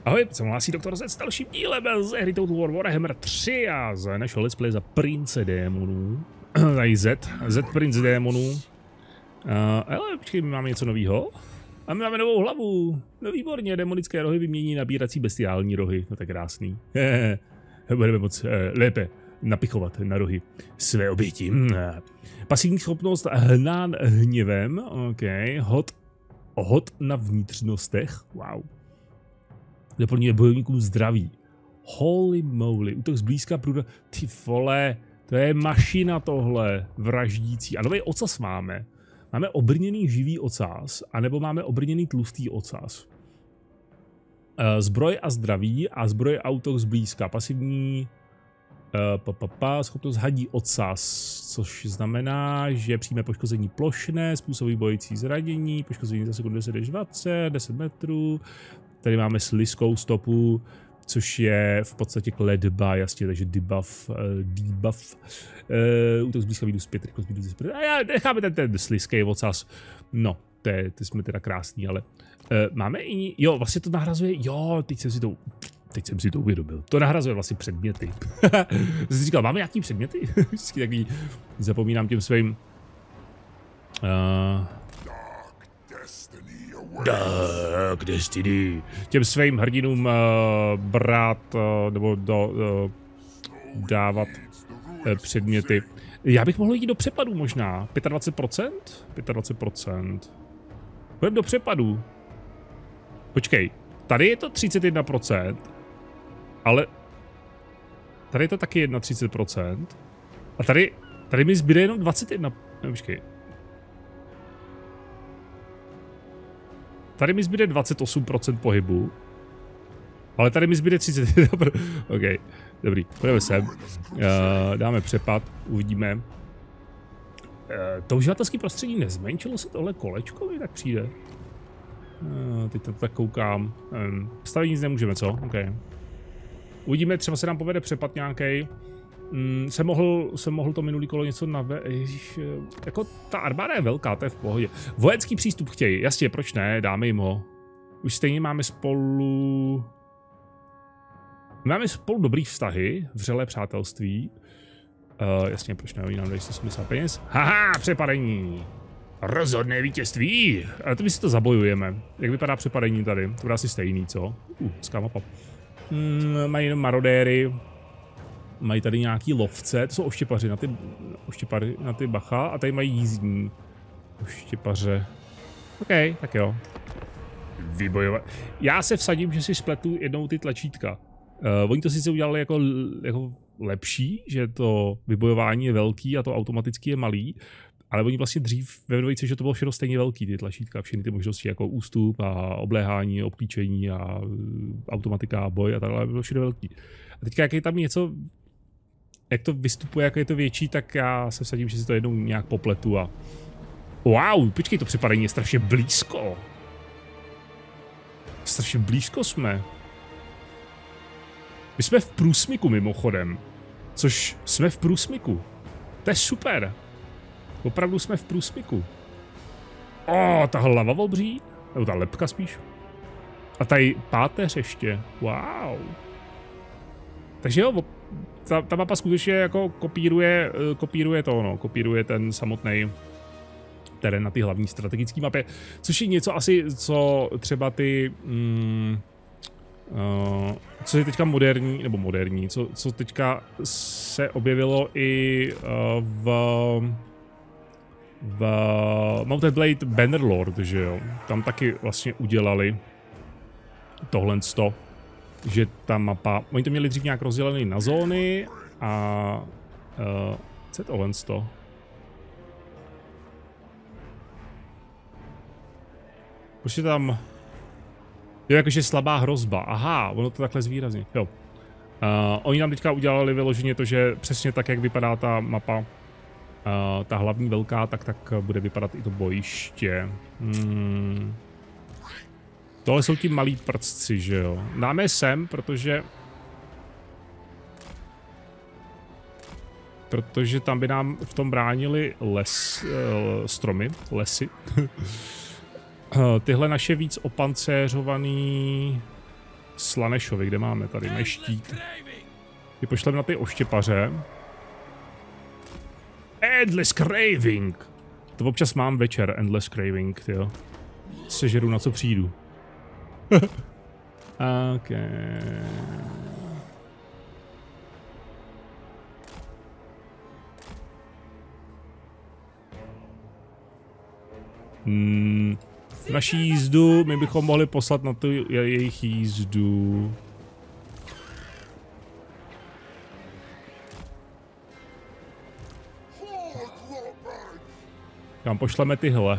Ahoj, jsem hlásí Doktor Z s dalším dílem z hry Total War Warhammer 3 a z našeho let's play za Prince démonů. Tady Z Prince démonů. Ale počkej, my máme něco novýho. A my máme novou hlavu. No výborně, demonické rohy vymění nabírací bestiální rohy. No tak krásný. Budeme moc lépe napichovat na rohy své oběti. Pasivní schopnost hnán hněvem. OK. Hod na vnitřnostech. Wow. Doplňuje bojovníkům zdraví. Holy moly, útok zblízka průda. Ty vole, to je mašina tohle, vraždící. A nový ocas máme. Máme obrněný živý ocas, anebo máme obrněný tlustý ocas. Zbroj a zdraví a zbroj a útok zblízka. Pasivní schopnost hadí ocas, což znamená, že přijme poškození plošné, způsobí bojící zranění, poškození za sekundu 10 až 20, 10 metrů. Tady máme slizkou stopu, což je v podstatě kledba, jasně, takže debuff. Útok zblízka minus 5, rychlost minus 10. A já necháme ten slizký ocas. No, ty jsme teda krásný, ale máme i, jo, vlastně to nahrazuje, jo, teď jsem si to uvědomil. To nahrazuje vlastně předměty. Jsem si říkal, máme nějaký předměty? Vždycky takový zapomínám těm svým Dark Destiny. Těm svým hrdinům brát nebo dávat předměty. Já bych mohl jít do přepadu možná. 25%? 25%. Půjdeme do přepadu. Počkej, tady je to 31%, ale tady je to taky 31%. A tady mi zbyde jenom 21%. No, počkej. Tady mi zbyde 28% pohybu. Ale tady mi zbyde 31%. OK, dobrý, půjdeme sem. Dáme přepad, uvidíme. To uživatelské prostředí nezmenšilo se tohle kolečko, mi tak přijde. Teď to tak koukám. Stavit nic nemůžeme, co? OK. Uvidíme, třeba se nám povede přepad nějaký. Jsem mohl to minulý kolo něco jako ta armáda je velká, to je v pohodě. Vojenský přístup chtějí, jasně, proč ne, dáme jim ho. Už stejně máme spolu dobrý vztahy, vřelé přátelství. Jasně, proč ne, oni nám dají 170 peněz. Haha, přepadení. Rozhodné vítězství. Ale to my si to zabojujeme. Jak vypadá přepadení tady? To bude asi stejný, co? Hezká mapa. Mají jenom marodéry. Mají tady nějaký lovce, to jsou oštěpaři na ty bacha a tady mají jízdní oštěpaře. OK, tak jo. Vybojovat. Já se vsadím, že si spletu jednou ty tlačítka. Oni to sice udělali jako lepší, že to vybojování je velký a to automaticky je malý, ale oni vlastně dřív ve dvojici, že to bylo všechno stejně velký, ty tlačítka, všechny ty možnosti jako ústup a obléhání, obklíčení a automatika a boj a takhle, bylo všechno velký. A teďka jak je tam něco, jak to vystupuje, jak je to větší, tak já se vsadím, že si to jednou nějak popletu a... Wow, počkej, to přepadení je strašně blízko. Strašně blízko jsme. My jsme v průsmyku mimochodem. Což jsme v průsmyku. To je super. Opravdu jsme v průsmyku. Ta hlava obří. Nebo ta lebka spíš. A tady páteř ještě. Wow. Takže jo, ta mapa skutečně jako kopíruje ten samotný terén na ty hlavní strategické mapě, což je něco asi, co třeba ty, co je teďka moderní, co teďka se objevilo i v Mountain Blade Bannerlord, že jo, tam taky vlastně udělali tohleto. Že ta mapa, oni to měli dřív nějak rozdělený na zóny a co je tohle z toho? Proč je tam, jo, jakože slabá hrozba, aha, ono to takhle zvýrazně, jo. Oni nám teďka udělali vyloženě to, že přesně tak, jak vypadá ta mapa, ta hlavní velká, tak bude vypadat i to bojiště. Tohle jsou ti malí prcci, že jo. Dáme je sem, protože tam by nám v tom bránili lesy. Tyhle naše víc opancéřovaný Slanešovi, kde máme tady, mají štít. Ty pošleme na ty oštěpaře. Endless Craving! To občas mám večer, Endless Craving, jo. Sežeru, na co přijdu. OK. Naší jízdu, my bychom mohli poslat na tu jejich jízdu. Kam pošleme tyhle?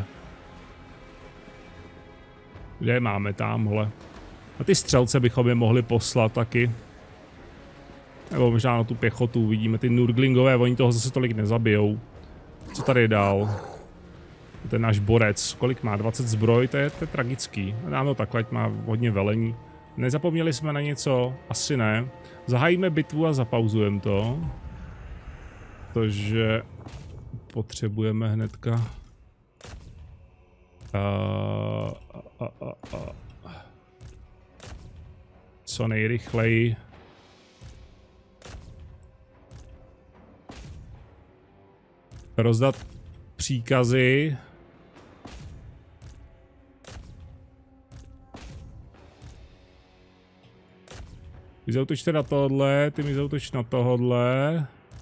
Kde je máme? Tamhle. A ty střelce bychom je mohli poslat taky. Nebo možná na tu pěchotu, vidíme ty nurglingové, oni toho zase tolik nezabijou. Co tady je dál? Ten náš borec, kolik má? 20 zbroj, to je tragický. Dáme takhle, má hodně velení. Nezapomněli jsme na něco? Asi ne. Zahájíme bitvu a zapauzujeme to. Protože potřebujeme hnedka co nejrychleji rozdat příkazy. Vy zautočte na tohle, ty mi zautoč na tohle.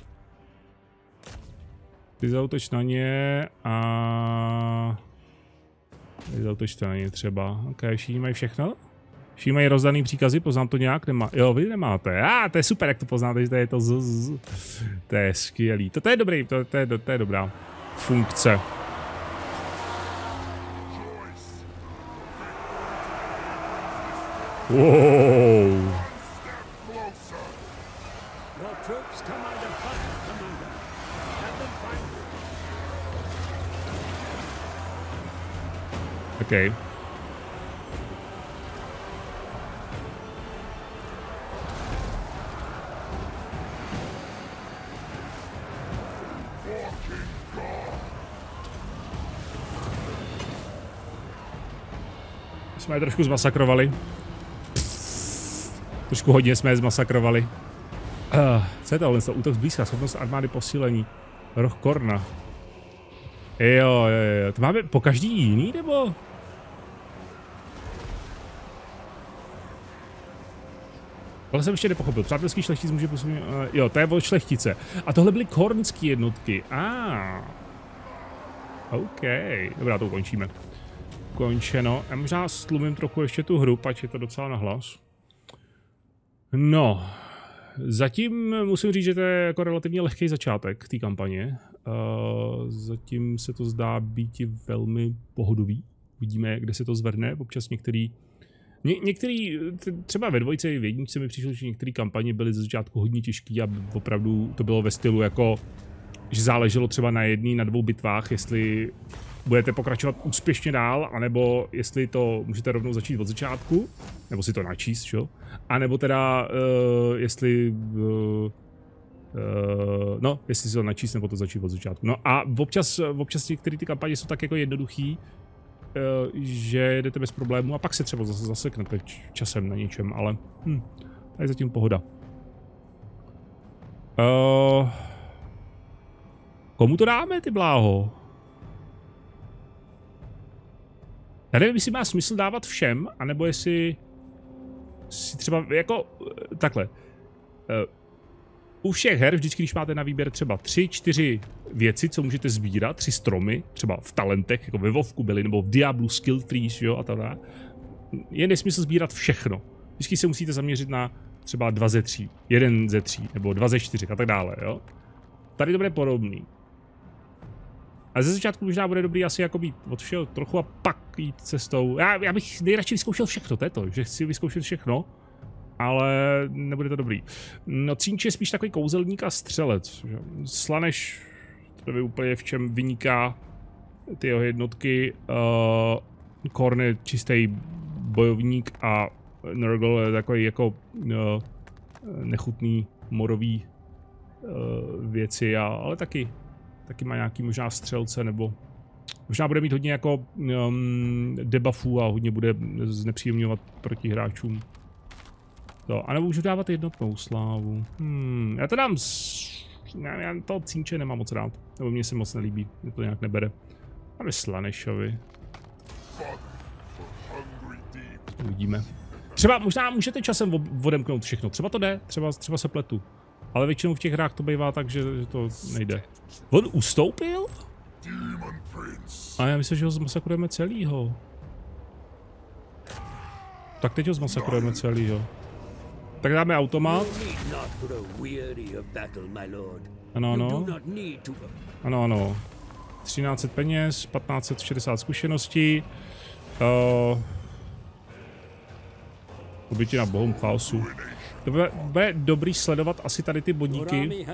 Ty zautoč na ně a... Vy zautočte na ně třeba. Ok, všichni mají všechno? Všichni mají rozdaný příkazy, poznám to nějak? Jo, vy nemáte. To je super, jak to poznáte, že to je to z. To je skvělý. To je dobrý, to je dobrá funkce. Wow. Okay. Jsme je trošku zmasakrovali. Trošku hodně jsme je zmasakrovali. Co je tohle? Útok zblízka, schopnost armády posílení. Roh Korna. Jo. To máme po každý jiný, nebo? Ale jsem ještě nepochopil. Přátelský šlechtic může působit... jo, to je od šlechtice. A tohle byly kornské jednotky. OK. Dobrá, to ukončíme. Končeno. Já možná stlumím trochu ještě tu hru, pač je to docela nahlas. No. Zatím musím říct, že to je jako relativně lehký začátek té kampaně. Zatím se to zdá být velmi pohodový. Vidíme, kde se to zvrhne. Občas některý, třeba ve dvojce i v jedničce mi přišlo, že některé kampaně byly ze začátku hodně těžké a opravdu to bylo ve stylu jako, že záleželo třeba na jedné, na dvou bitvách, jestli budete pokračovat úspěšně dál, anebo jestli to můžete rovnou začít od začátku, nebo si to načíst, čo? A nebo teda, jestli si to načíst, nebo to začít od začátku. No a občas některé ty kampaně jsou tak jako jednoduchý, že jdete bez problémů a pak se třeba zase zaseknete časem na něčem, ale tady je zatím pohoda. Komu to dáme, ty bláho? Já nevím, jestli má smysl dávat všem, anebo jestli si třeba jako takhle. U všech her, vždycky, když máte na výběr třeba 3-4 věci, co můžete sbírat, 3 stromy, třeba v talentech, jako ve WoWku byly, nebo v Diablu skill trees, jo, a tak dále, je nesmysl sbírat všechno. Vždycky se musíte zaměřit na třeba 2 ze 3, 1 ze 3, nebo 2 ze 4 a tak dále, jo. Tady to bude podobný. A ze začátku možná bude dobrý asi jako být od všeho trochu a pak jít cestou. Já bych nejradši vyzkoušel všechno, to je to, že chci vyzkoušet všechno, ale nebude to dobrý. No Třínč je spíš takový kouzelník a střelec. Slaneš, to by úplně v čem vyniká ty jeho jednotky. Korn je čistý bojovník a Nurgle je takový jako nechutný morový věci, ale taky má nějaký možná střelce, nebo možná bude mít hodně jako debuffů a hodně bude znepříjemňovat proti hráčům. To, anebo můžu dávat jednotnou slávu. Já to dám já toho cínče nemám moc rád. Nebo mně se moc nelíbí, mě to nějak nebere. Máme Slanešovi. Uvidíme. Třeba možná můžete časem odemknout všechno. Třeba to jde, třeba se pletu. Ale většinou v těch hrách to bývá tak, že to nejde. On ustoupil? A já myslím, že ho zmasakrujeme celýho. Tak teď ho zmasakrujeme celýho. Tak dáme automat. Ano, ano. Ano, ano. 1300 peněz, 1560 zkušeností. Oběti na bohům chaosu. To bude dobrý sledovat asi tady ty bodníky.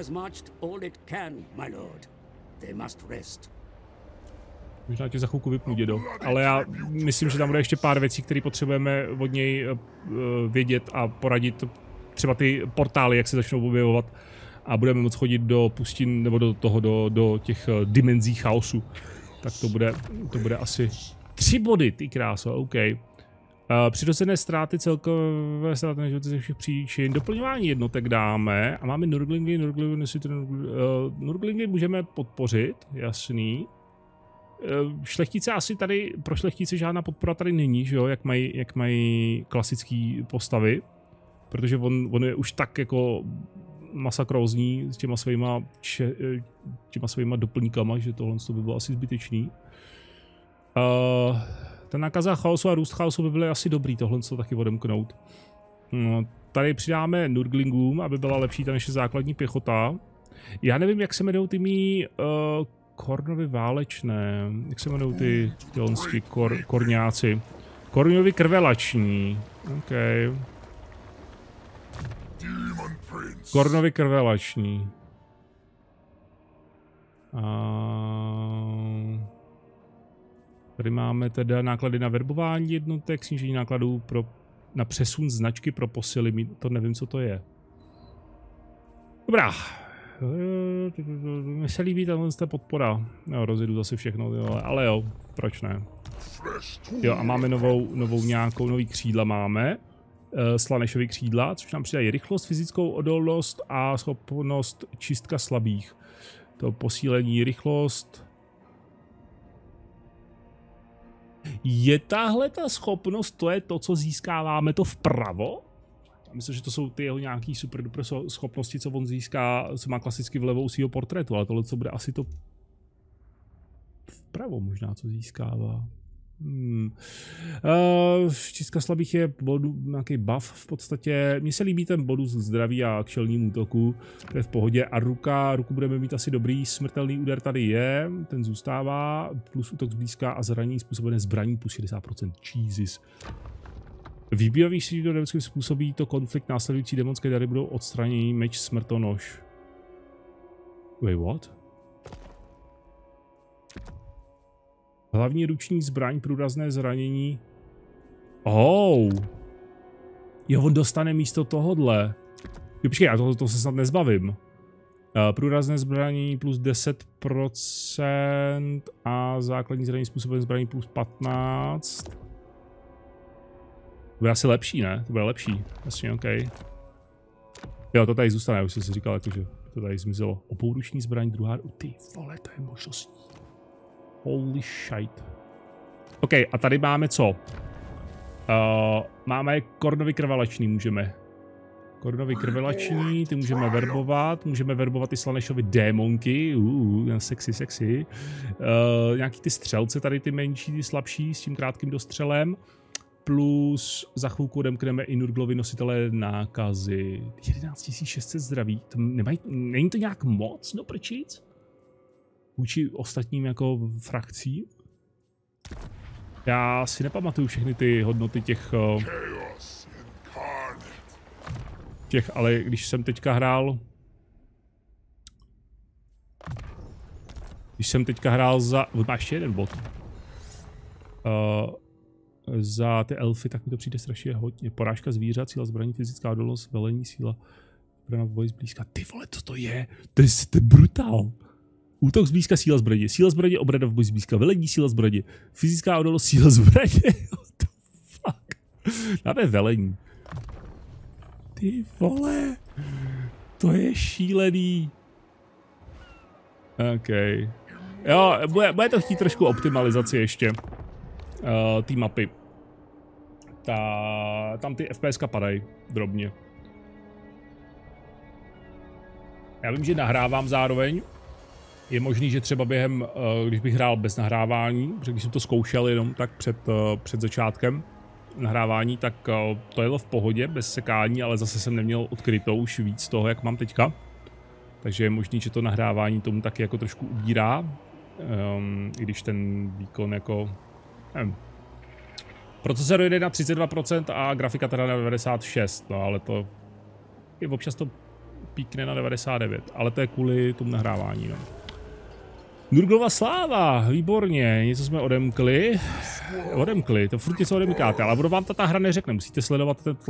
Možná tě za chvilku vypnu, dědo. Ale já myslím, že tam bude ještě pár věcí, které potřebujeme od něj vědět a poradit. Třeba ty portály, jak se začnou objevovat. A budeme moct chodit do pustin, nebo do těch dimenzí chaosu. Tak to bude asi 3 body, ty kráso, OK. Přirozené ztráty, celkové ztráty na životě ze všech příčin. Doplňování jednotek dáme. A máme Nurglingy můžeme podpořit, jasný. Šlechtice asi tady, pro šlechtice žádná podpora tady není, že jo, jak mají klasický postavy. Protože on je už tak jako masakrózní s těma svýma doplňkama, že tohle by bylo asi zbytečný. Ta nákaza chaosu a růst chaosu by byly asi dobrý tohle taky odemknout. Tady přidáme Nurglingům, aby byla lepší ta naše základní pěchota. Já nevím, jak se jmenují ty mý Kornovi válečné. Jak se jmenují ty korňáci? Korňovi krvelační. OK. Kornovi krvelační. Tady máme teda náklady na verbování jednotek, snížení nákladů na přesun značky pro posily. To nevím, co to je. Dobrá. Mně se líbí ta podpora. Jo, rozjedu zase všechno, ale jo, proč ne. Jo, a máme nový křídla máme. Slanešovy křídla, což nám přidají rychlost, fyzickou odolnost a schopnost čistka slabých. To posílení, rychlost. Je tahle ta schopnost, to je to, co získáváme to vpravo? Já myslím, že to jsou ty jeho nějaký super duper schopnosti, co on získá, co má klasicky vlevo u svého portrétu, ale tohle co bude asi to vpravo možná, co získává. Čistka slabých je nějaký buff v podstatě. Mně se líbí ten bonus zdraví a k šelním útoku, to je v pohodě. A ruku budeme mít asi dobrý, smrtelný úder tady je, ten zůstává, plus útok zblízka a zranění způsobené zbraní plus 60%. Jesus. Výběrový síť do demonským způsobí to konflikt, následující demonské dary budou odstranění, meč, smrtonož. Wait, what? Hlavní ruční zbraň, průrazné zranění. Oh! Jo, on dostane místo tohodle. Jo, počkej, já to se snad nezbavím. Průrazné zbranění plus 10% a základní zranění způsobené zbraní plus 15. To bude asi lepší, ne? To bude lepší. Jasně, OK. Jo, to tady zůstane, už jsem si říkal, jakože to tady zmizelo. Opouruční zbraň, druhá... Ty vole, to je možností. Holy shit. OK, a tady máme co? Máme Kornovi krvelační, můžeme. Kornovi krvelační, ty můžeme verbovat i Slanešovi démonky, sexy. Nějaký ty střelce tady, ty menší, ty slabší, s tím krátkým dostřelem. Plus za chvilku odemkneme i Nurglovi nositelé nákazy. 11 600 zdraví, není to nějak moc do prčic? Vůči ostatním jako frakcí. Já si nepamatuju všechny ty hodnoty těch, ale když jsem teďka hrál za, má ještě jeden bod. Za ty elfy, tak mi to přijde strašně hodně. Porážka zvířat, síla zbraní, fyzická odolnost, velení, síla, zbraň v boji zblízka. Ty vole, co to je? To je brutál. Útok zblízka, síla zbraně. Síla zbraně, obrana v boji zblízka. Velení, síla zbraně. Fyzická odolnost, síla zbraně. What the fuck? Dáme velení. Ty vole. To je šílený. OK. Jo, bude to chtít trošku optimalizaci ještě. Té mapy. Tam ty FPSka padají drobně. Já vím, že nahrávám zároveň. Je možný, že třeba během, když bych hrál bez nahrávání, protože když jsem to zkoušel jenom tak před začátkem nahrávání, tak to jelo v pohodě, bez sekání, ale zase jsem neměl odkrytou už víc toho, jak mám teďka. Takže je možný, že to nahrávání tomu taky jako trošku ubírá. I když ten výkon jako... Nevím. Procesor jde na 32% a grafika teda na 96%, no ale to... I občas to píkne na 99%, ale to je kvůli tomu nahrávání, no. Nurglova sláva, výborně, něco jsme odemkli, to furt něco odemkáte, ale vám ta hra neřekne, musíte sledovat to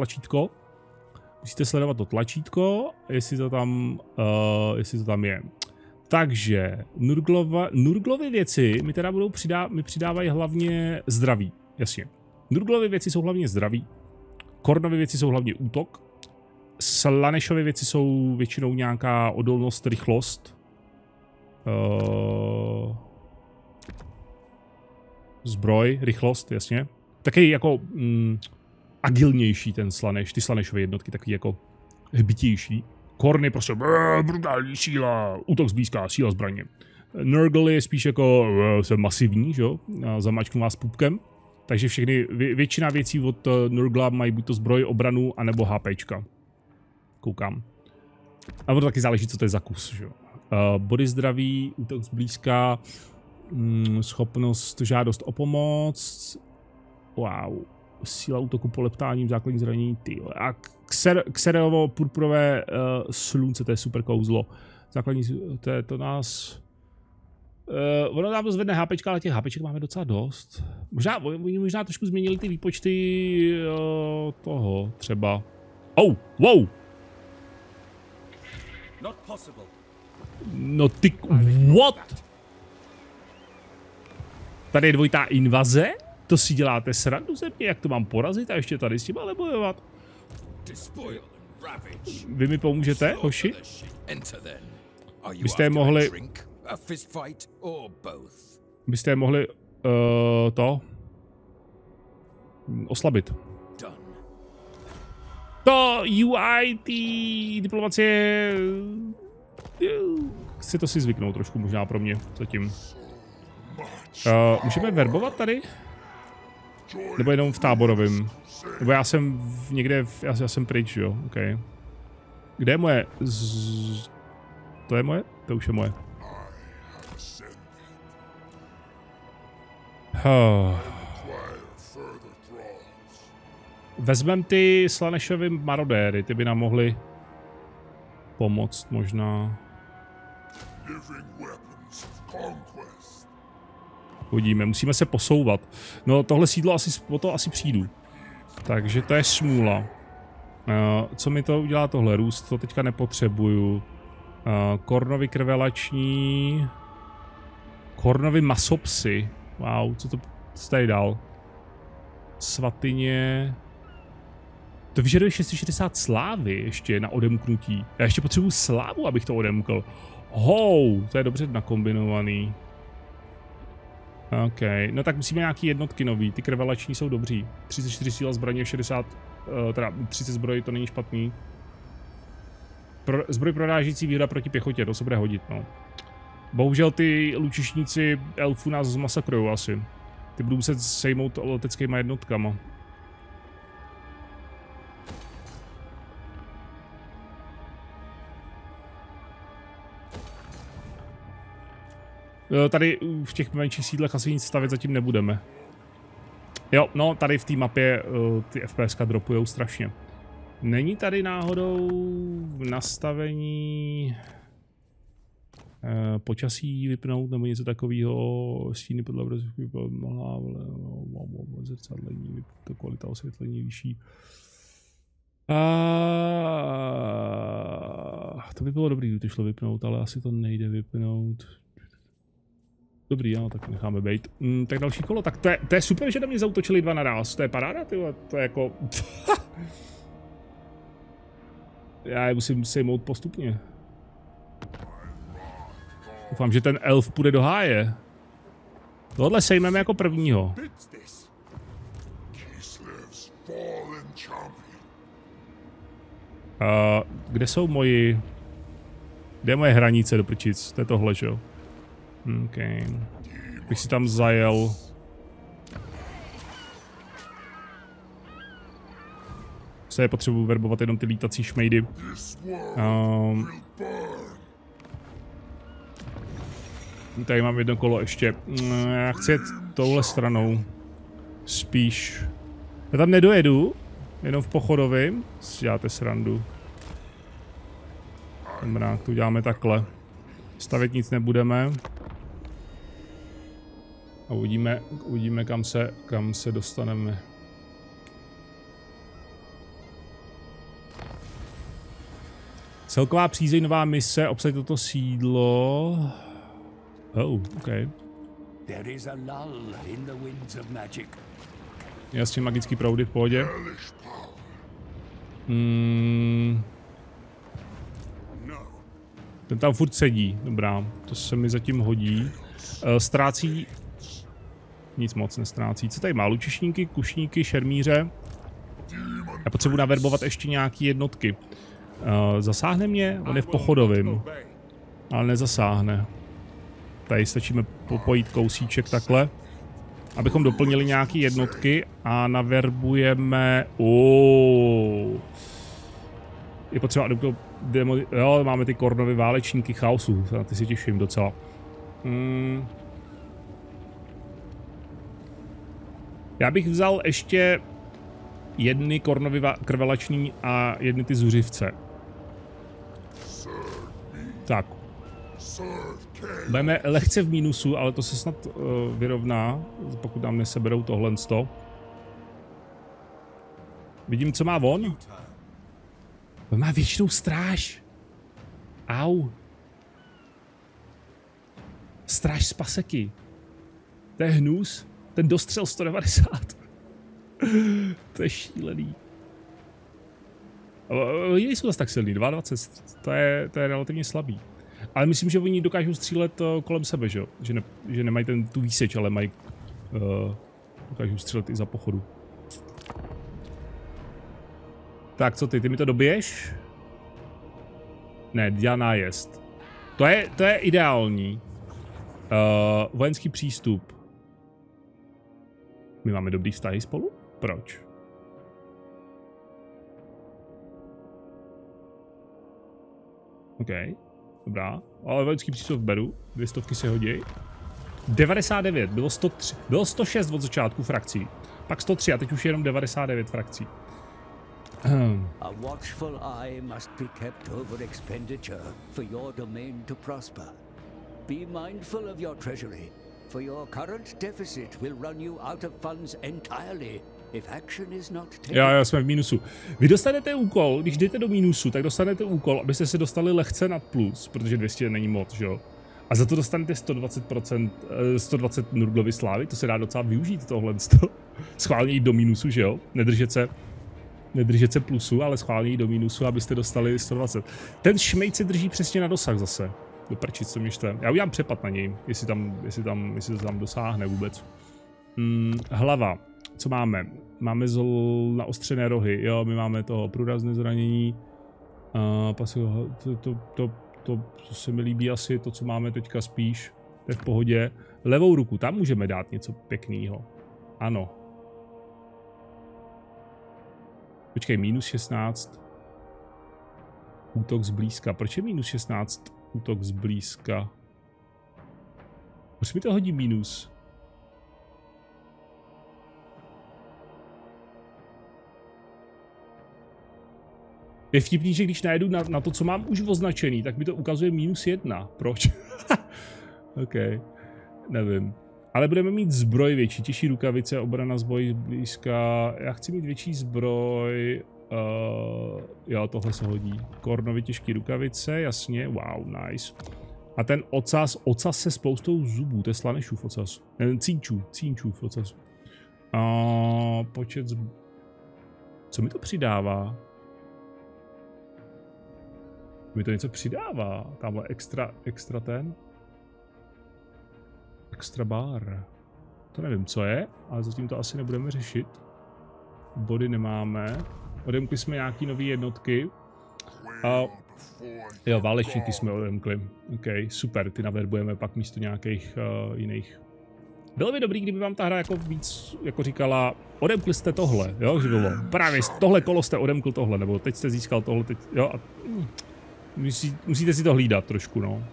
tlačítko, jestli to tam je. Takže, Nurglovy věci mi teda přidávají hlavně zdraví, jasně. Nurglovy věci jsou hlavně zdraví, Kornovy věci jsou hlavně útok, Slanešovy věci jsou většinou nějaká odolnost, rychlost, zbroj, rychlost, jasně. Taky jako agilnější ten Slaneš, ty Slanešové jednotky taky jako hbitější. Korn je prostě brutální síla, útok zblízka, síla zbraně. Nurgle je spíš jako masivní, že jo, zamačknu vás pupkem. Takže většina věcí od Nurgla mají buď to zbroj, obranu, anebo HPčka. Koukám. A to taky záleží, co to je za kus, že jo. Body zdraví, útok zblízka, schopnost, žádost o pomoc. Wow. Síla útoku poleptáním, základní zranění, ty. A Xereovo purpurové slunce, to je super kouzlo. Základní, to nás... ono nám to zvedne HPčka, ale těch HPček máme docela dost. Možná trošku změnili ty výpočty toho třeba. Oh, wow! No ty, what? Tady je dvojitá invaze? To si děláte srandu ze mě, jak to mám porazit a ještě tady s tím ale bojovat? Vy mi pomůžete, hoši? Byste je mohli to oslabit. To UI, diplomacie, chci to si zvyknout trošku možná pro mě zatím. Můžeme verbovat tady? Nebo jenom v táborovém? Nebo já jsem někde, já jsem pryč, jo, ok. Kde je moje? To je moje? To už je moje. Vezmem ty Slanešovy marodéry, ty by nám mohly pomoct možná. Uvidíme, musíme se posouvat. No tohle sídlo po to asi přijdu. Takže to je smůla. Co mi to udělá tohle? Růst to teďka nepotřebuju. Kornovy krvelační. Kornovy masopsy. Wow, co to tady dal? Svatyně. To vyžaduje 660 slávy ještě na odemknutí. Já ještě potřebuju slávu, abych to odemkl. To je dobře nakombinovaný. OK, no tak musíme nějaký jednotky nový, ty krvelační jsou dobří. 34 síla zbraně, 60, teda 30 zbroj, to není špatný. Zbroj prorážící výhoda proti pěchotě, to se bude hodit, no. Bohužel ty lučišníci elfů nás zmasakrujou asi. Ty budou muset sejmout leteckýma jednotkama. Tady v těch menších sídlech asi nic stavět zatím nebudeme. Jo, no tady v té mapě ty FPSka dropujou strašně. Není tady náhodou v nastavení počasí vypnout nebo něco takového, stíny podle zrcadlení, to kvalita osvětlení vyšší. To by bylo dobrý, kdyby to šlo vypnout, ale asi to nejde vypnout. Dobrý, jo, tak necháme bejt. Tak další kolo, tak to je super, že na mě zaútočili dva naraz, to je paráda, tyhle, to je jako... Já je musím sejmout postupně. Doufám, že ten elf půjde do háje. Tohle sejmeme jako prvního. Kde jsou moji... Kde je moje hranice do prčic? To je tohle, že jo? OK. Bych si tam zajel. Se je potřebuji verbovat jenom ty lítací šmejdy. Tady mám jedno kolo ještě. Já chci jet touhle stranou. Spíš. Já tam nedojedu. Jenom v pochodovým. Si děláte srandu. Dobrá, to uděláme takhle. Stavět nic nebudeme. A uvidíme kam se dostaneme. Celková přízeň, nová mise, obsadit toto sídlo. Oh, OK. Jasně, magický proudy v pohodě. Ten tam furt sedí, dobrá, to se mi zatím hodí. Ztrácí... Nic moc nestrácí. Co tady má? Lučišníky, kušníky, šermíře. Já potřebuji naverbovat ještě nějaké jednotky. Zasáhne mě? On je v pochodovým. Ale nezasáhne. Tady stačíme popojit kousíček takhle. Abychom doplnili nějaké jednotky a naverbujeme... Je potřeba jo, máme ty Khornovy válečníky chaosu, na ty si těším docela. Já bych vzal ještě jedny Khornovy krvelační a jedny ty zuřivce. Tak. Budeme lehce v mínusu, ale to se snad vyrovná, pokud nám neseberou tohle. Vidím, co má on. On má věčnou stráž. Au. Stráž z paseky. To je hnus. Ten dostřel 190. To je šílený. Oni nejsou zase tak silný. 22. To je relativně slabý. Ale myslím, že oni dokážou střílet kolem sebe, že jo? Že nemají tu výseč, ale mají... dokážou střílet i za pochodu. Tak, co ty mi to dobiješ? Ne, dělá nájezd. To je ideální. Vojenský přístup. My máme dobrý vztahy spolu? Proč? OK, dobrá. Ale vojenský přístup beru. 200 se hodí. 99, bylo 103. Bylo 106 od začátku frakcí. Pak 103 a teď už je jenom 99 frakcí. A watchful eye must be kept over expenditure for your domain to prosper. Be mindful of your treasury, for your current deficit will run you out of funds entirely if action is not taken. Já jsme v mínusu. Vy dostanete úkol, když jdete do mínusu, tak dostanete úkol, abyste se dostali lehce nad plus, protože 200 není moc, že jo? A za to dostanete 120%, 120 Nurglovy slávy, to se dá docela využít tohle. Schválně jít do mínusu, že jo? Nedržet se plusu, ale schválně jít do mínusu, abyste dostali 120. Ten šmejt se drží přesně na dosah zase. Do prčic, co mě štve. Já udělám přepad na něj, jestli to tam dosáhne vůbec. Hlava. Co máme? Máme naostřené rohy. Jo, my máme toho průrazné zranění. To se mi líbí asi, to, co máme teďka spíš. To je v pohodě. Levou ruku, tam můžeme dát něco pěkného. Ano. Počkej, minus 16. Útok zblízka. Proč je minus 16 útok zblízka? Proč mi to hodí minus? Je vtipný, že když najedu na to, co mám už označený, tak mi to ukazuje minus 1. Proč? OK. Nevím. Ale budeme mít zbroj větší, těžší rukavice, obrana zbroj blízka. Já chci mít větší zbroj. Jo, tohle se hodí. Khornovy těžké rukavice, jasně, wow, nice. A ten ocas se spoustou zubů, to je Slanešův ocas. Cínčův ocas. Počet Co mi to přidává? Mi to něco přidává. Tamhle extra ten. Extra bar. To nevím, co je, ale zatím to asi nebudeme řešit. Body nemáme. Odemkli jsme nějaký nové jednotky. Jo, válečníky jsme odemkli. OK, super, ty naverbujeme pak místo nějakých jiných. Bylo by dobrý, kdyby vám ta hra jako víc, jako říkala, odemkli jste tohle, jo, že bylo. Právě tohle kolo jste odemkl tohle, nebo teď jste získal tohle, teď, jo, a musíte si to hlídat trošku, no.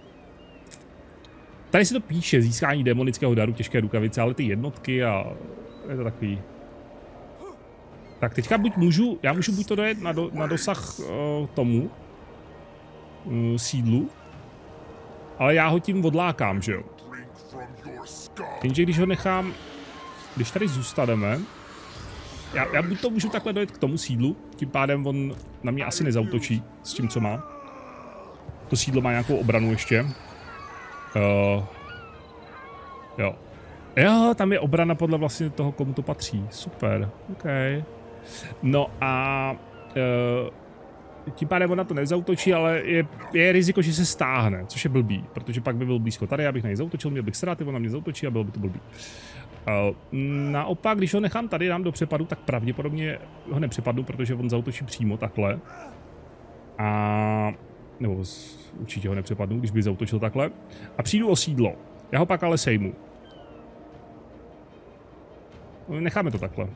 Tady se to píše, získání démonického daru, těžké rukavice, ale ty jednotky a je to takový. Tak teďka já můžu buď to dojet na dosah tomu sídlu, ale já ho tím odlákám, že jo. Jenže když ho nechám, když tady zůstaneme, já buď to můžu takhle dojet k tomu sídlu, tím pádem on na mě asi nezautočí s tím, co má. To sídlo má nějakou obranu ještě. Jo. Jo, tam je obrana podle vlastně toho, komu to patří. Super, OK. No a tím pádem ona to nezautočí, ale je riziko, že se stáhne, což je blbý, protože pak by byl blízko tady, abych na něj zautočil, měl bych ztráty, ona mě zautočí a bylo by to blbý. Naopak, když ho nechám tady, dám do přepadu, tak pravděpodobně ho nepřepadnu, protože on zautočí přímo takhle. Nebo určitě ho nepřepadnu, když by zautočil takhle. A přijdu o sídlo. Já ho pak ale sejmu. Necháme to takhle.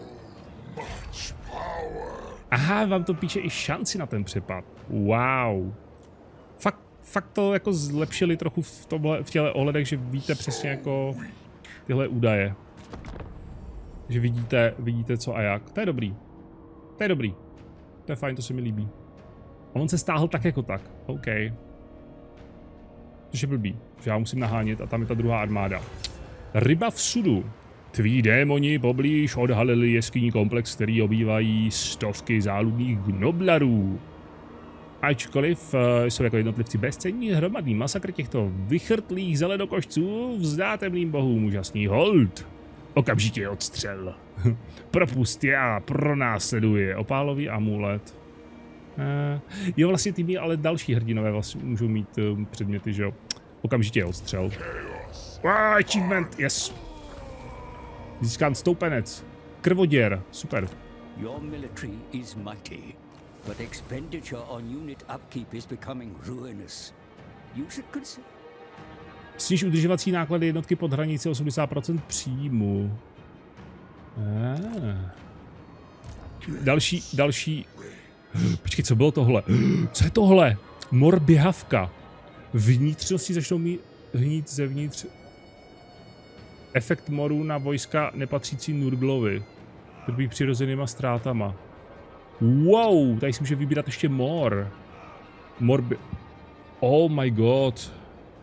Aha, vám to píše i šanci na ten přepad. Wow. Fakt to jako zlepšili trochu v těle ohledech, že víte přesně jako tyhle údaje. Že vidíte co a jak. To je dobrý. To je dobrý. To je fajn, to se mi líbí. A on se stáhl tak jako tak. OK. Což je blbý, že já musím nahánět a tam je ta druhá armáda. Ryba v sudu. Tví démoni poblíž odhalili jeskyní komplex, který obývají stovky záludných gnoblarů. Ačkoliv jsou jako jednotlivci bezcenní, hromadný masakr těchto vychrtlých zeledokošců vzdá temným bohům úžasný hold. Okamžitě odstřel. Propust je a pronásleduje opálový amulet. Jo, vlastně ty ale další hrdinové vlastně můžou mít předměty, že jo. Okamžitě odstřel. Achievement, yes. Získám stoupenec. Krvoděr, super. Your military is mighty, but expenditure on unit upkeep is becoming ruinous. You should consider. Sníž udržovací náklady jednotky pod hranici 80% příjmu. Další. Počkej, co bylo tohle? Co je tohle? Mor běhavka. Vnitřnosti začnou hnít zevnitř. Efekt moru na vojska nepatřící Nurglovi. Trpí přirozenýma ztrátama. Wow, tady si může vybírat ještě mor. Oh my god.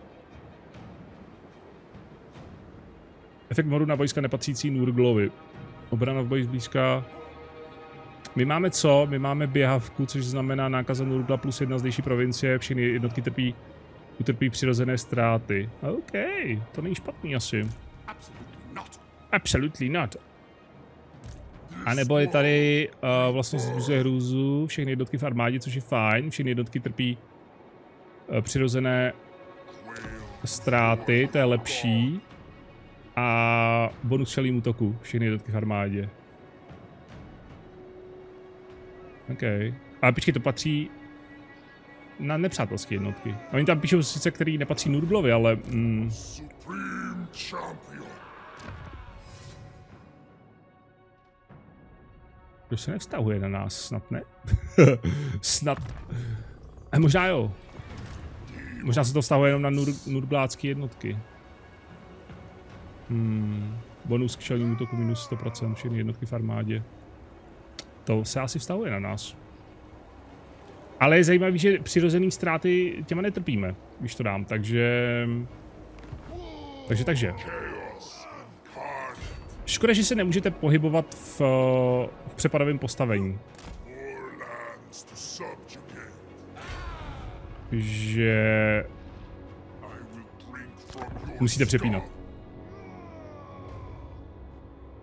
Efekt moru na vojska nepatřící Nurglovi. Obrana v boji zblízka. My máme co? My máme běhavku, což znamená nákaza Nurgla plus 1 zdejší provincie. Všechny jednotky utrpí přirozené ztráty. OK, to není špatný asi. Absolutely not. A nebo je tady vlastně vzbuzuje hrůzu, všechny jednotky v armádě, což je fajn. Všechny jednotky trpí přirozené ztráty, to je lepší. A bonus čelým útoku, všechny jednotky v armádě. OK. Ale počkej, to patří na nepřátelské jednotky. Oni tam píšou sice, který nepatří Nurglovi, ale... To se nevztahuje na nás, snad ne? Snad. Možná jo. Možná se to vztahuje jenom na nurglácké jednotky. Bonus k čelnímu útoku minus 100%, všechny jednotky v armádě. To se asi vztahuje na nás. Ale je zajímavé, že přirozený ztráty těma netrpíme, když to dám, takže. Škoda, že se nemůžete pohybovat v přepadovém postavení. Že musíte přepínat.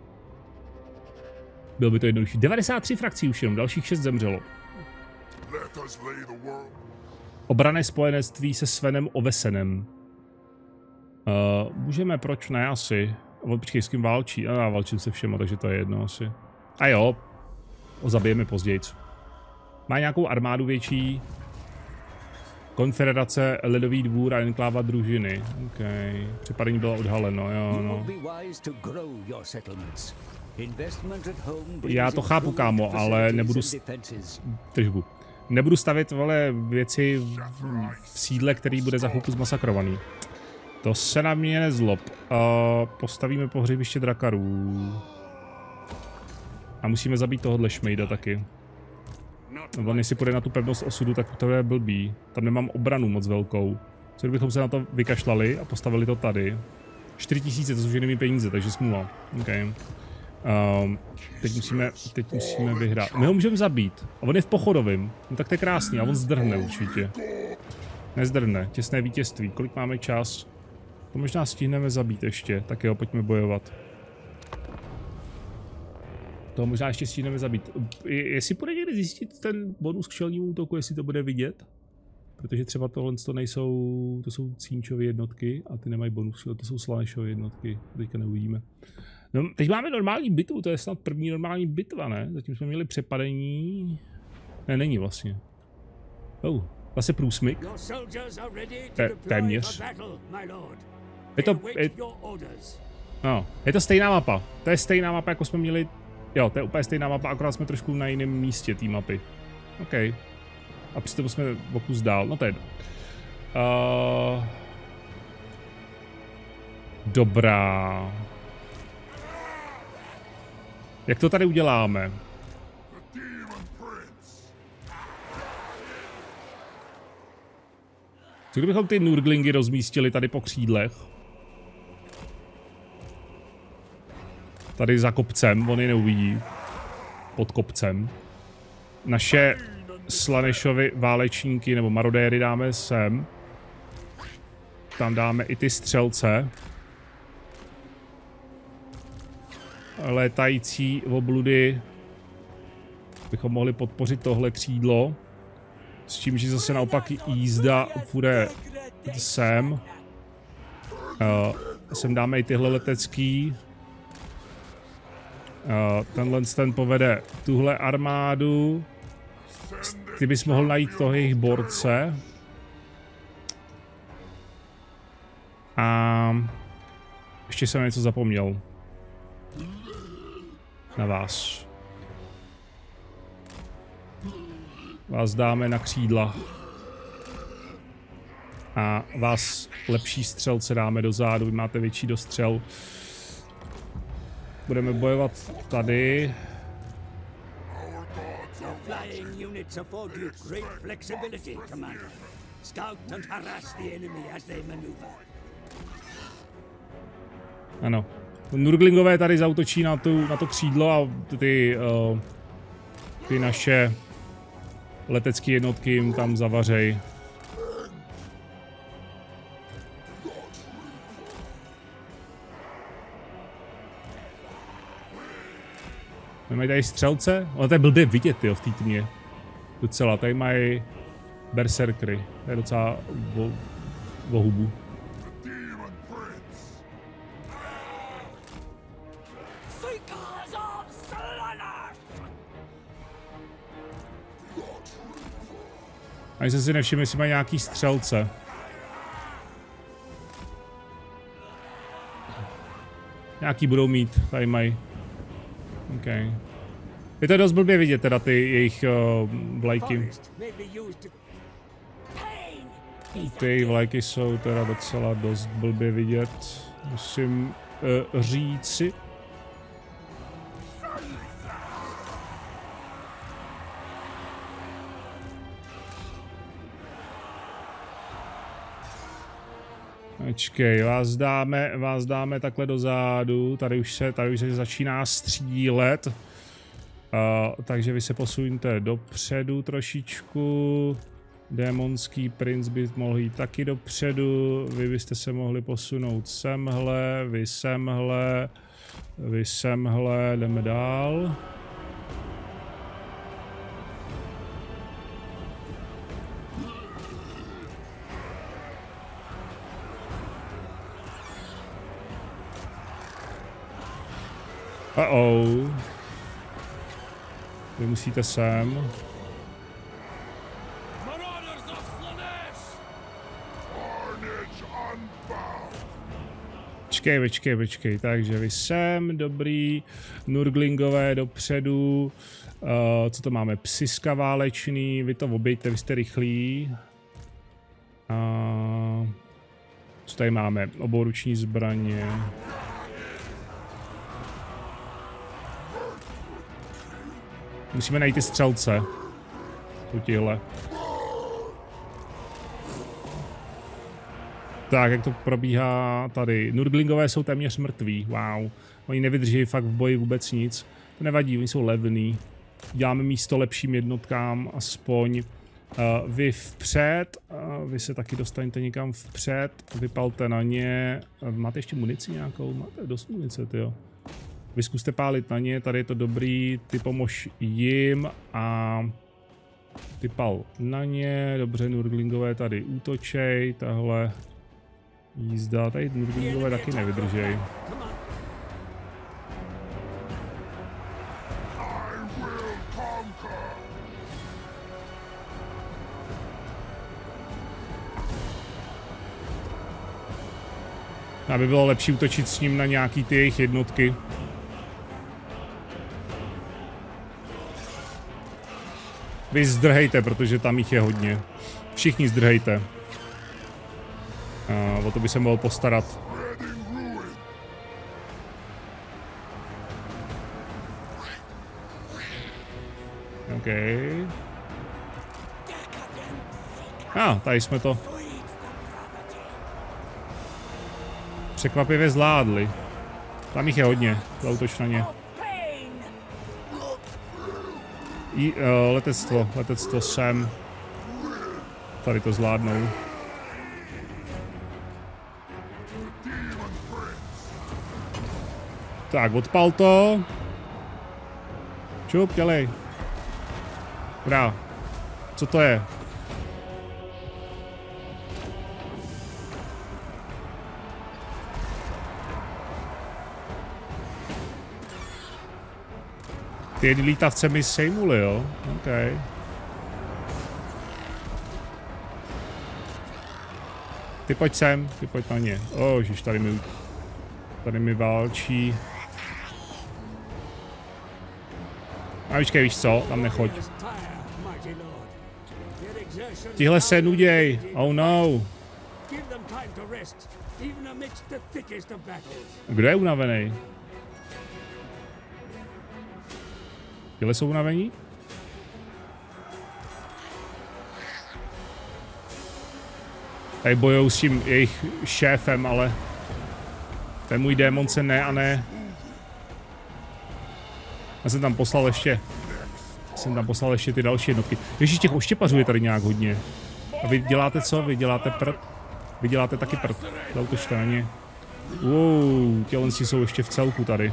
Bylo by to jednodušší. 93 frakcí už jenom, dalších 6 zemřelo. Obranné spojenectví se Svenem Ovesenem. Můžeme, proč ne, asi. Počkej, s kým válčí? Válčím se všema, takže to je jedno asi. A jo, ho zabijeme později. Má nějakou armádu větší. Konfederace, Ledový dvůr a enkláva družiny. OK. Přepadení bylo odhaleno, jo, no. Já to chápu, kámo, ale nebudu tržbu. Nebudu stavět, vole, věci v sídle, který bude za chvilku zmasakrovaný. To se na mě nezlob. Postavíme pohřebiště drakarů. A musíme zabít tohohle šmejda taky. On jestli půjde na tu pevnost osudu, tak to je blbý. Tam nemám obranu moc velkou. Co kdybychom se na to vykašlali a postavili to tady. 4000, to jsou všechny peníze, takže smůla. Okay. Teď musíme vyhrát. My ho můžeme zabít. A on je v pochodovém. No tak to je krásný a on zdrhne určitě. Nezdrhne. Těsné vítězství. Kolik máme čas? To možná stihneme zabít ještě. Tak jo, pojďme bojovat. To možná ještě stihneme zabít. Jestli půjde někdy zjistit ten bonus k šelnímu útoku, jestli to bude vidět. Protože třeba tohle to nejsou, to jsou Cínčovy jednotky a ty nemají bonus, to jsou Slanešovy jednotky. Teďka neuvidíme. No, teď máme normální bitvu, to je snad první normální bitva, ne? Zatím jsme měli přepadení. Ne, není vlastně. Zase průsmyk. Téměř. Je to stejná mapa. To je stejná mapa, jako jsme měli. Jo, to je úplně stejná mapa, akorát jsme trošku na jiném místě té mapy. OK. A přitom jsme o kus dál. No to je jedno. Dobrá. Jak to tady uděláme? Co kdybychom ty nurglingy rozmístili tady po křídlech? Tady za kopcem, on je neuvidí. Pod kopcem. Naše Slanešovy válečníky nebo marodéry dáme sem. Tam dáme i ty střelce. Létající obludy. Bychom mohli podpořit tohle křídlo. S čím, že zase naopak jízda půjde sem. Sem dáme i tyhle letecký. Ten povede tuhle armádu. Ty bys mohl najít toho jejich borce. A ještě jsem něco zapomněl. Na vás. Vás dáme na křídla. A vás lepší střelce dáme do zádu, vy máte větší dostřel. Budeme bojovat tady. Ano. Nurglingové tady zautočí na to křídlo a ty naše letecké jednotky jim tam zavařej. Mají tady střelce? Ono to je blbě vidět, jo, v té tmě. Docela, tady mají berserkry. To je docela o hubu. Ani jsem si nevšiml, jestli mají nějaký střelce. Nějaký budou mít, tady mají. Okay. Je to dost blbě vidět teda ty jejich vlajky. Ty jejich vlajky jsou teda docela dost blbě vidět, musím říci. Počkej, vás dáme takhle dozadu, tady už se začíná střílet, takže vy se posuňte dopředu trošičku, démonský princ by mohl jít taky dopředu, vy byste se mohli posunout semhle, vy semhle, jdeme dál. Vy musíte sem. Počkej, takže vy sem, dobrý, Nurglingové dopředu, co to máme, psiska válečný, vy to obejďte, vy jste rychlí. Co tady máme, obouruční zbraně. Musíme najít ty střelce, jsou tihle. Tak, jak to probíhá tady. Nurglingové jsou téměř mrtví, wow. Oni nevydrží fakt v boji vůbec nic. To nevadí, oni jsou levný. Děláme místo lepším jednotkám, aspoň. Vy vpřed, vy se taky dostaňte někam vpřed, vypalte na ně. Máte ještě munici nějakou? Máte dost munice, tyjo. Vy zkuste pálit na ně, tady je to dobrý, ty pomož jim a ty pal na ně. Dobře, Nurglingové tady útočej, tahle jízda, tady Nurglingové taky nevydržej. Aby bylo lepší útočit s ním na nějaký ty jejich jednotky. Vy zdrhejte, protože tam jich je hodně. Všichni zdrhejte. O to by se mohl postarat. OK. Tady jsme to překvapivě zvládli. Tam jich je hodně, zautoč na ně. Letectvo sem. Tady to zvládnou. Tak, odpal to. Čup, dělej. Dobrá. Co to je? Ty lítavce mi sejmuli, jo? OK. Ty pojď sem, ty pojď na ně. Ježiš, tady mi válčí. A víš co, tam nechoď. Tihle se nuděj, oh no. Kdo je unavený? Tihle jsou unavení? Tady bojujou s tím jejich šéfem, ale ten můj démonce ne a ne. Já jsem tam poslal ještě ty další jednotky. Ježíš, těch oštěpařů je tady nějak hodně. A vy děláte co? Vy děláte prd? Vy děláte taky prd. Zautočte na ně. Těhle jsou ještě v celku tady.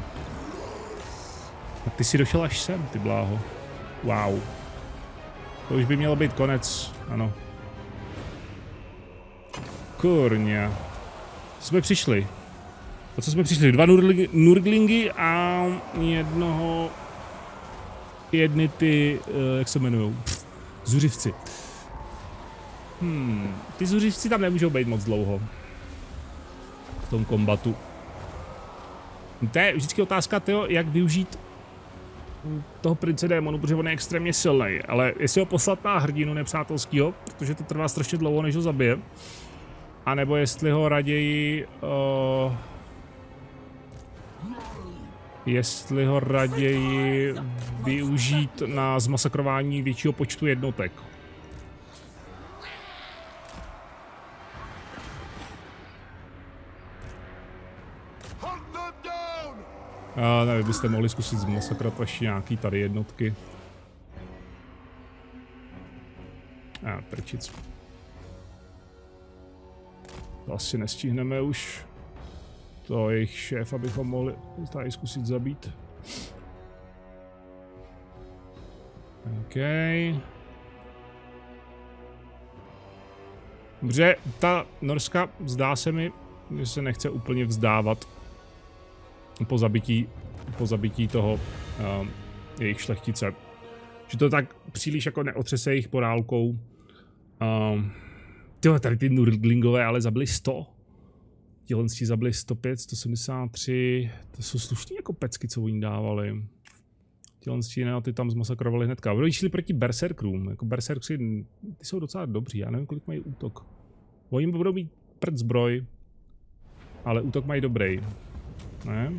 A ty jsi došel až sem, ty bláho. Wow. To už by mělo být konec, ano. Kurňa. Jsme přišli. O co jsme přišli? 2 Nurglingy a jedny ty, jak se jmenujou? Zuřivci. Ty zuřivci tam nemůžou být moc dlouho. V tom kombatu. To je vždycky otázka, tyjo, jak využít toho prince démonu, protože on je extrémně silný, ale jestli ho poslat na hrdinu nepřátelskýho, protože to trvá strašně dlouho, než ho zabije, anebo jestli ho raději využít na zmasakrování většího počtu jednotek. Nevím, byste mohli zkusit zmasakrovat vaši nějaký tady jednotky. Prčic. To asi nestihneme už. To je jejich šéf, abychom mohli tady zkusit zabít. OK. Dobře, ta Norska zdá se mi, že se nechce úplně vzdávat po zabití po zabití toho jejich šlechtice. Že to tak příliš jako neotřese jejich morálkou. Tyhle, tady ty nurdlingové ale zabili 100. Tělenství zabili 105, 173. To jsou slušný jako pecky, co oni dávali. Tělenství ne, ty tam zmasakrovali hnedka. Oni šli proti berserkrům. Jako berserkři, ty jsou docela dobří. Já nevím, kolik mají útok. Oni budou mít prd zbroj, ale útok mají dobrý. Ne?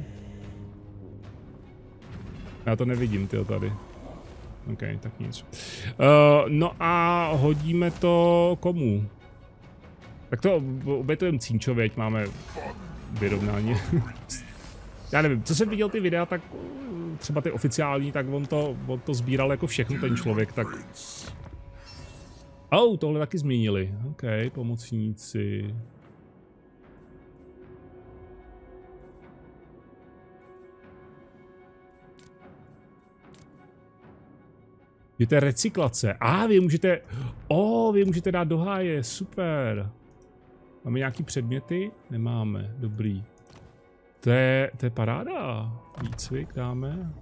Já to nevidím, tyjo, tady. OK, tak nic. No a hodíme to komu? Tak to obětujeme Cínčovi, ať máme vyrovnání. Já nevím, co jsem viděl ty videa, tak třeba ty oficiální, tak on to sbíral jako všechno ten člověk, tak... Tohle taky změnili. OK, pomocníci. Je to recyklace. Vy můžete dát do háje, super. Máme nějaký předměty? Nemáme, dobrý. To je paráda. Výcvik dáme.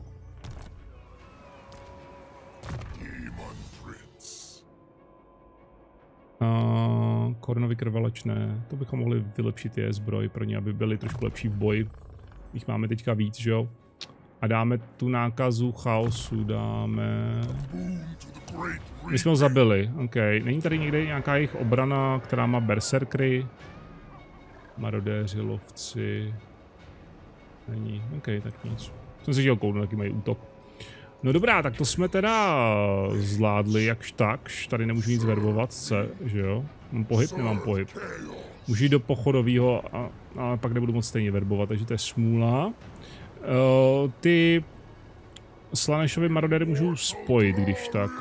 Kornovy krvelačné. To bychom mohli vylepšit je zbroj pro ně, aby byli trošku lepší v boji. Jich máme teďka víc, že jo? A dáme tu nákazu chaosu, dáme... My jsme ho zabili, OK. Není tady někde nějaká jejich obrana, která má berserkry? Marodéři, lovci... Není, OK, tak nic. Jsem si chtěl kouknout, jaký mají útok. No dobrá, tak to jsme teda zvládli jakž takž. Tady nemůžu nic verbovat, že jo? Mám pohyb? Nemám pohyb. Můžu jít do pochodového, ale pak nebudu moc stejně verbovat, takže to je smůla. Ty Slanešovy marodéry můžu spojit, když tak.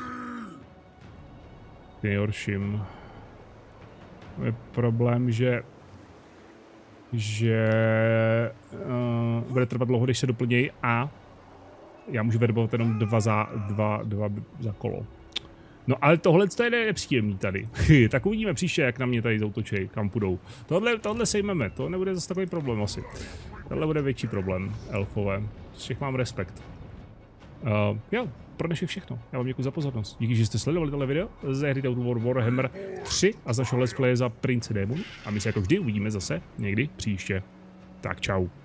Nejhorším. Je problém, že bude trvat dlouho, když se doplnějí a já můžu verbovat jenom dva za kolo. No ale tohle je nepříjemný tady. Tak uvidíme příště, jak na mě tady zautočí, kam půjdou. Tohle sejmeme, to nebude zase takový problém asi. Tohle bude větší problém, elfové. Z všech mám respekt. Jo, pro dnešek všechno. Já vám děkuji za pozornost. Díky, že jste sledovali tohle video ze hry Total War Warhammer 3 a z našeho let's play za Prince Démonů. A my se jako vždy uvidíme zase někdy příště. Tak čau.